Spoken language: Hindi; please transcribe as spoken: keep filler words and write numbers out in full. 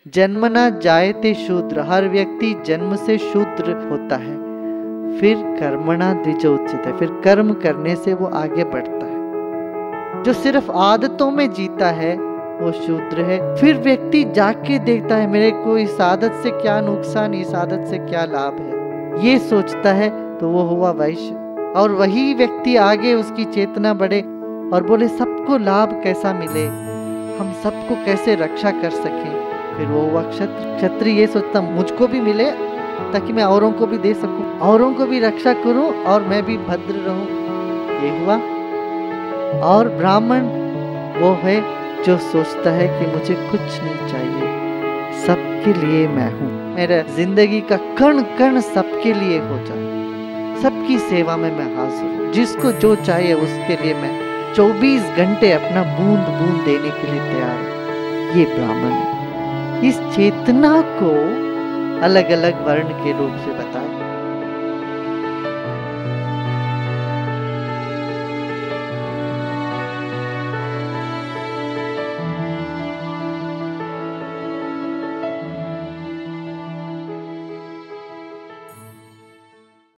जन्मना जायते शूद्र, हर व्यक्ति जन्म से शूद्र होता है। फिर कर्मणा द्विजोच्यते, फिर कर्म करने से वो आगे बढ़ता है। जो सिर्फ आदतों में जीता है वो शूद्र है। फिर व्यक्ति जाके देखता है मेरे को इस आदत से क्या नुकसान, इस आदत से क्या लाभ है, ये सोचता है तो वो हुआ वैश्य। और वही व्यक्ति आगे उसकी चेतना बढ़े और बोले सबको लाभ कैसा मिले, हम सबको कैसे रक्षा कर सकें, फिर वो हुआ क्षत्रिय। क्षत्रिय ये सोचता मुझको भी मिले ताकि मैं औरों को भी दे सकूं, औरों को भी रक्षा करूं और मैं भी भद्र रहूं, ये हुआ। और ब्राह्मण वो है जो सोचता है कि मुझे कुछ नहीं चाहिए, सबके लिए मैं हूँ, मेरा जिंदगी का कण कण सबके लिए हो जाए, सबकी सेवा में मैं हाजिर हूँ, जिसको जो चाहिए उसके लिए मैं चौबीस घंटे अपना बूंद बूंद देने के लिए तैयार हूँ। ये ब्राह्मण है। इस चेतना को अलग अलग वर्ण के रूप से बताया।